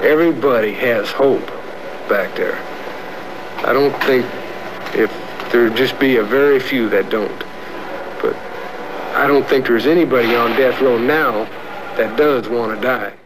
Everybody has hope back there. I don't think if there'd just be a very few that don't. But I don't think there's anybody on death row now that does want to die.